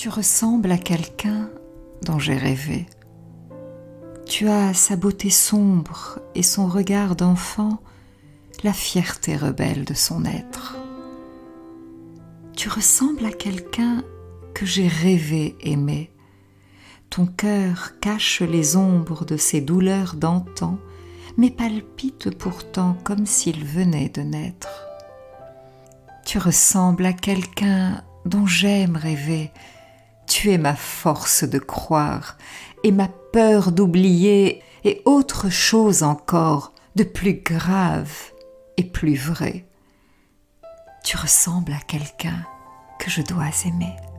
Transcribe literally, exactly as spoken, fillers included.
Tu ressembles à quelqu'un dont j'ai rêvé. Tu as sa beauté sombre et son regard d'enfant, la fierté rebelle de son être. Tu ressembles à quelqu'un que j'ai rêvé aimer. Ton cœur cache les ombres de ses douleurs d'antan, mais palpite pourtant comme s'il venait de naître. Tu ressembles à quelqu'un dont j'aime rêver. Tu es ma force de croire et ma peur d'oublier et autre chose encore de plus grave et plus vrai. Tu ressembles à quelqu'un que je dois aimer.